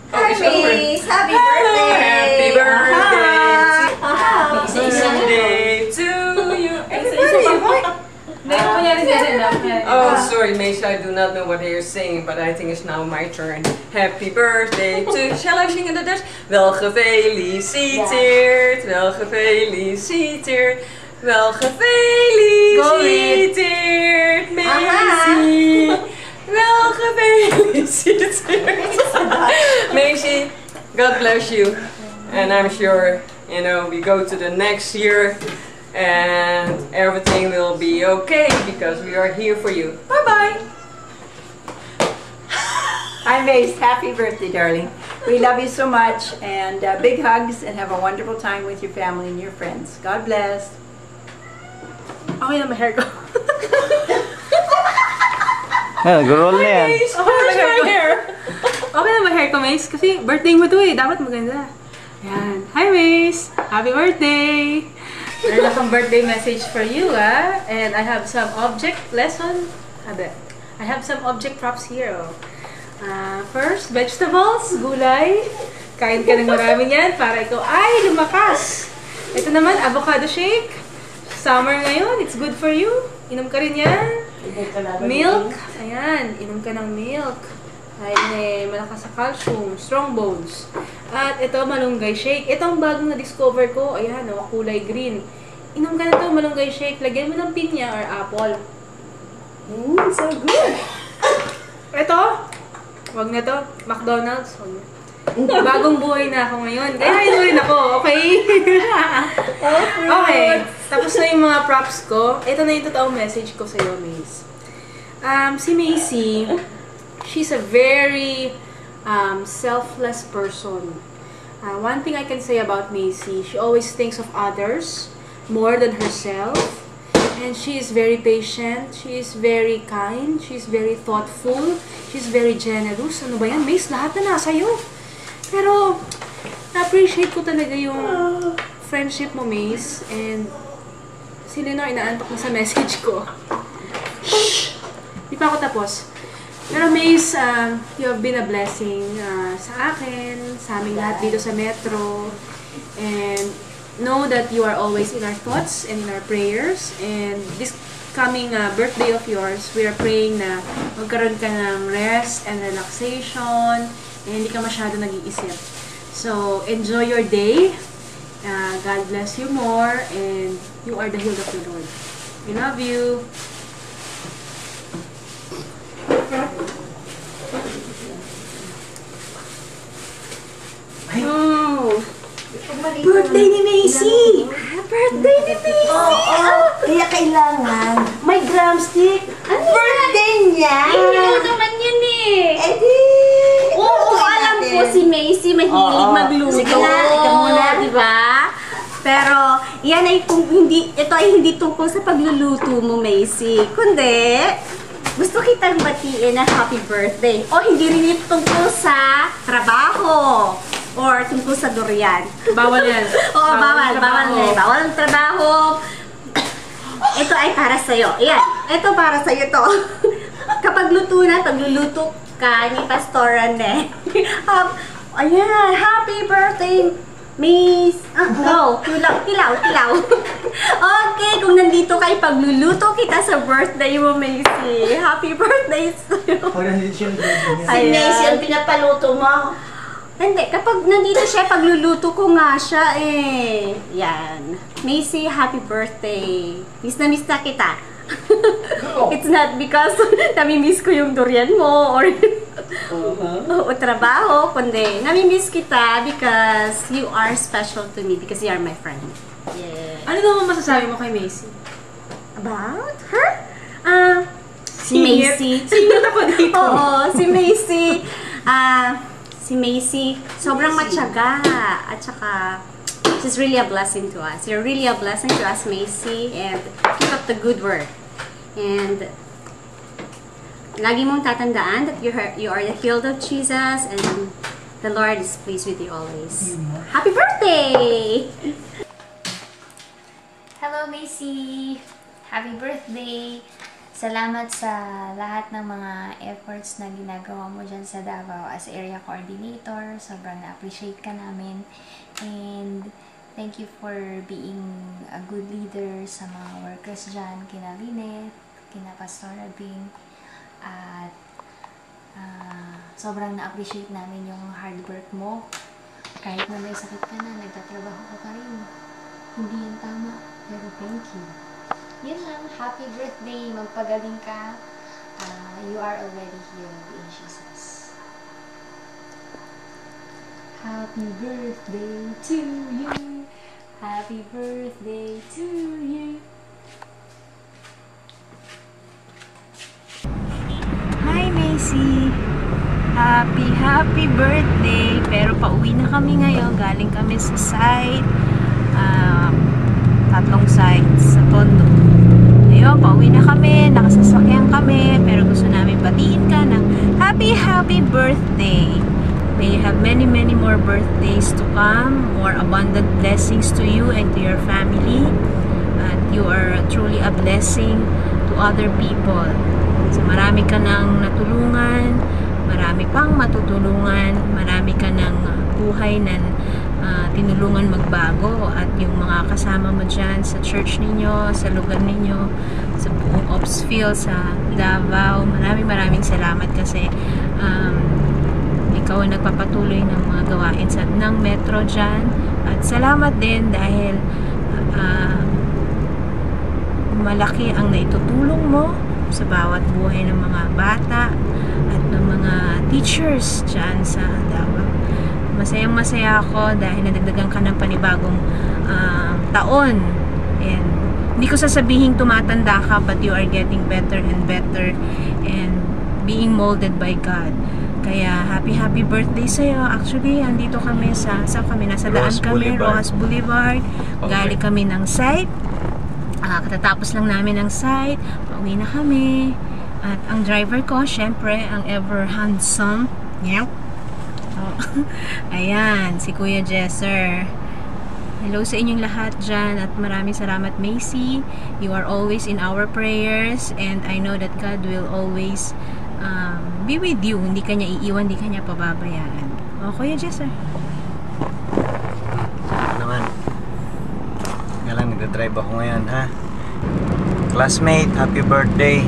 Hi, Miss! Happy birthday! Happy birthday! Happy birthday to you! Oh, sorry, Mace, I do not know what you're saying, but I think it's now my turn. Happy birthday to... Shall I sing in the Dutch? Wel gefeliciteerd, wel gefeliciteerd, wel gefeliciteerd, Macy. Wel gefeliciteerd. Macy, God bless you. And I'm sure, you know, we go to the next year and everything will be okay because we are here for you. Bye-bye. Hi, Mace. Happy birthday, darling. We love you so much, and big hugs, and have a wonderful time with your family and your friends. God bless. Okay na, hair ko. Nag-roll na yan. Okay na hair ko, Mace. Kasi birthday mo to eh. Dapat maganda. Yan. Hi, Mace. Happy birthday. Meron akong birthday message for you, ah. And I have some object lesson. I have some object props here, oh. First, vegetables, gulay. Kain ka ng marami yan para ikaw ay lumakas. Ito naman, avocado shake. Summer ngayon, it's good for you. Inom ka rin yan. Milk. Ayan, inom ka ng milk. Ay, malakas sa calcium, strong bones. At ito, malunggay shake. Ito ang bagong na-discover ko. Ayan, oh, kulay green. Inom ka na ito, malunggay shake. Lagyan mo ng pinya or apple. So good. Ito, wag na to. McDonald's. Wag na. Bagong buhay na ako ngayon. Kaya ino rin ako, okay? Okay. Tapos na yung mga props ko. Ito na yung totoong message ko sa'yo, Mace. Si Macy, she's a very selfless person. One thing I can say about Macy, she always thinks of others more than herself. And she is very patient, she is very kind, she is very thoughtful, she is very generous. Ano ba yan, Mace? Lahat na nasa'yo. Pero, na-appreciate ko talaga yung friendship mo, Mace. And, si Lenore, inaantok na sa message ko. Shhh! Di pa ako tapos. Pero, Mace, you have been a blessing sa akin, sa aming lahat dito sa Metro. And, know that you are always in our thoughts and in our prayers. And this coming birthday of yours, we are praying na magkaroon ka ng rest and relaxation and hindi ka masyado nag-iisip. So, enjoy your day. God bless you more, and you are the healed of the Lord. We love you. Oh. Birthday ni Macy! Birthday ni Macy! Kaya kailangan may drumstick. Birthday niya! Hindi naman yun eh! Oo, alam ko si Macy mahilig magluto. Ikaw muna, di ba? Pero, yan ay ito ay hindi tungkol sa pagluluto mo, Macy. Kundi, gusto kitang batiin na happy birthday. O hindi rin ito tungkol sa trabaho. Or tungkol sa durian. Bawal yan. Oo, bawal yan. Bawal ang trabaho. Ito ay para sa'yo. Ayan, ito para sa'yo to. Kapag pagluluto ka ni Pastor Rene. Ayan, happy birthday, Miss. No, tilaw. Okay, kung nandito kayo, pagluluto kita sa birthday mo, Macy. Happy birthday sa'yo. Si Macy ang pinapaluto mo. Hindi, kapag nandito siya, pagluluto ko nga siya eh. Yan. Macy, happy birthday. Miss na kita. It's not because nami-miss ko yung durian mo or o trabaho, kundi nami-miss kita because you are special to me because you are my friend. Yeah. Ano naman masasabi mo kay Macy? About her? Si Macy. Singit ako dito. Oo, si Macy. Si Macy, sobrang matyaga. At saka, she's really a blessing to us. You're really a blessing to us, Macy. And keep up the good work. And lagi mong tatandaan that you are the healed of Jesus. And the Lord is pleased with you always. Happy birthday! Hello, Macy! Happy birthday! Salamat sa lahat ng mga efforts na ginagawa mo dyan sa Davao as area coordinator. Sobrang na-appreciate ka namin. And thank you for being a good leader sa mga workers dyan. Kina Lynette, kina Pastor Bing. At sobrang na-appreciate namin yung hard work mo. Kahit na may sakit ka na, nagtatrabaho ka pa rin. Hindi yan tama, pero thank you. Yun lang, happy birthday, magpagaling ka. You are already healed in Jesus. Happy birthday to you. Happy birthday to you. Hi, Macy! Happy birthday! Pero pauwi na kami ngayon. Galing kami sa site. 3 sites sa Tondo. Ngayon, pauwi na kami. Nakasasakyan kami. Pero gusto namin batiin ka ng happy birthday! May you have many more birthdays to come. More abundant blessings to you and to your family. And you are truly a blessing to other people. So marami ka nang natulungan, marami pang matutulungan, marami ka ng buhay na tinulungan magbago, at yung mga kasama mo dyan sa church ninyo, sa lugar ninyo, sa buong Opsfield, sa Davao, maraming salamat kasi ikaw ang nagpapatuloy ng mga gawain ng Metro dyan. At salamat din dahil malaki ang naitutulong mo sa bawat buhay ng mga bata at ng mga teachers dyan sa Davao. Masayang-masaya ako dahil nadagdagan ka ng panibagong taon. And hindi ko sasabihin tumatanda ka, but you are getting better and better and being molded by God. Kaya happy birthday sa'yo. Actually, andito kami sa nasa daan kami, Rojas Boulevard. Okay. Galing kami ng site. Katatapos lang namin ng site. Pauwi na kami. At ang driver ko, syempre, ang ever handsome. Yeah. Ayan, si Kuya Jesser. Hello sa inyong lahat dyan, at maraming salamat, Macy. You are always in our prayers, and I know that God will always be with you. Hindi ka niya iiwan, hindi ka niya pababayaan. O, Kuya Jesser. Naman. Nga lang, nagdadrive ako ngayon, ha? Classmate, happy birthday.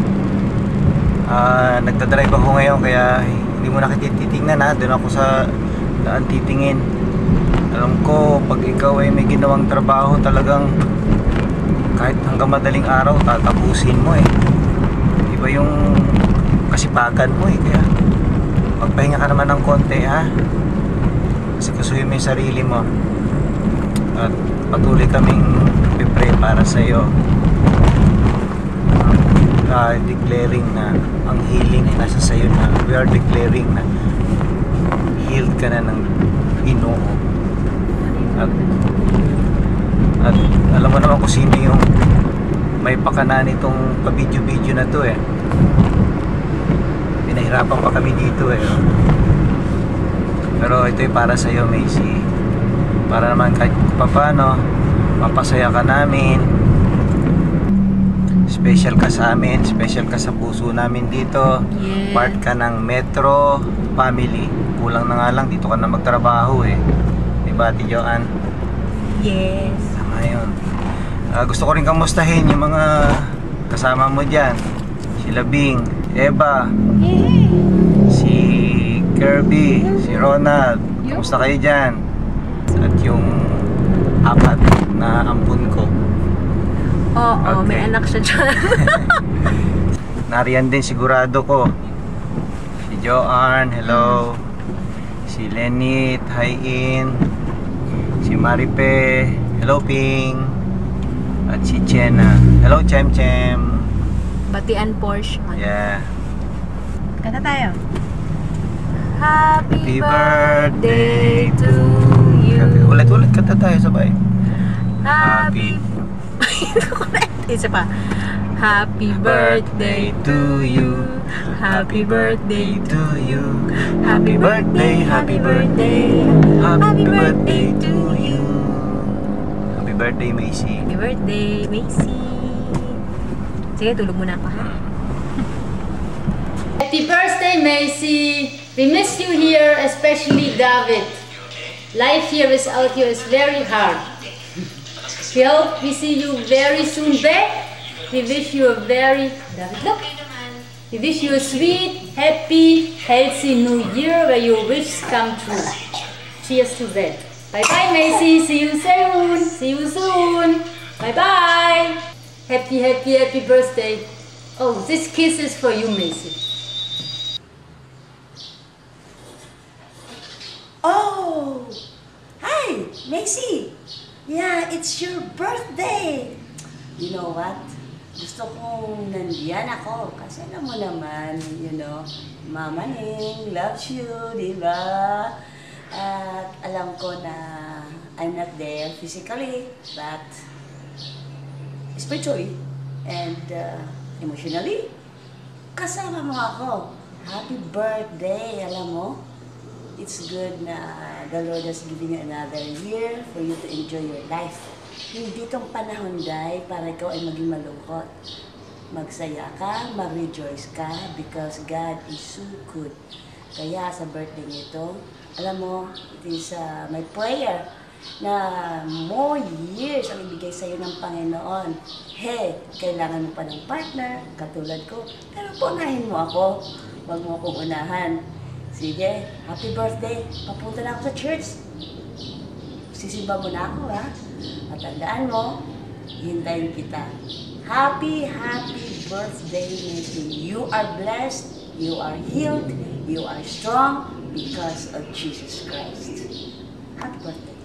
Nagdadrive ako ngayon, kaya hindi mo nakititingnan, ha? Doon ako sa daan titingin. Alam ko, pag ikaw ay may ginawang trabaho, talagang kahit hanggang madaling araw, tatapusin mo, eh. Iba yung kasipagan mo, eh. Kaya magpahinga ka naman ng konti, ha? Kasi kusuhin mo yung sarili mo. At patuloy kaming pipray para sa'yo. Declaring na ang healing ay nasa sa'yo na. We are declaring na healed ka na ng Ginoo. At alam mo naman kung sino yung may pakanan itong pa-video na to, eh. Pinahirapan pa kami dito, eh. Pero ito'y para sa'yo, Macy. Para naman kahit paano mapasaya ka namin. Special ka sa amin, special ka sa puso namin dito. Yes. Part ka ng Metro family. Kulang na nga lang, dito ka na magtrabaho, eh. Diba, Ate Joanne? Yes. Tama yun. Gusto ko rin kamustahin yung mga kasama mo dyan. Si Labing, Eva, si Kirby, si Ronald. Kamusta kayo dyan? At yung 4 na ampun ko. Oo, Okay. may anak siya dyan. Nariyan din sigurado ko. Si Joanne, hello. Si Lenit, hi in. Si Maripe, hello Ping. At si Chena, hello Chem Chem. Batian Porsche. Yeah. Kanta tayo. Happy birthday to you. Ulit kanta tayo sabay. Happy Isa pa. Happy birthday to you. Happy birthday to you. Happy birthday, happy birthday. Happy birthday to you. Happy birthday, Macy. Happy birthday, Macy. Sige, tulog muna ako, ha? Happy birthday, Macy! We miss you here, especially David. Life here without you is very hard. We hope we see you very soon back. We wish you a very... David, look! We wish you a sweet, happy, healthy new year where your wishes come true. Cheers to that. Bye-bye, Macy. See you soon. See you soon. Bye-bye. Happy, happy, happy birthday. Oh, this kiss is for you, Macy. Oh! Hi, Macy! Yeah, it's your birthday! You know what? Gusto kong nandiyan ako kasi alam mo naman, you know, Mama Ning loves you, di ba? At alam ko na I'm not there physically, but spiritually and emotionally, kasama mo ako. Happy birthday, alam mo? It's good na the Lord has given you another year for you to enjoy your life. Hindi itong panahon, Day, para ikaw ay maging malungkot. Magsaya ka, mag-rejoice ka, because God is so good. Kaya sa birthday nito, alam mo, it is my prayer na more years ang ibigay sa'yo ng Panginoon. Hey, kailangan mo pa ng partner, katulad ko. Pero punahin mo ako, wag mo akong unahan. Sige, happy birthday. Papunta na ako sa church. Sisimba mo na ako, ha? At tandaan mo, hintayin kita. Happy, happy birthday, Macy. You are blessed, you are healed, you are strong because of Jesus Christ. Happy birthday.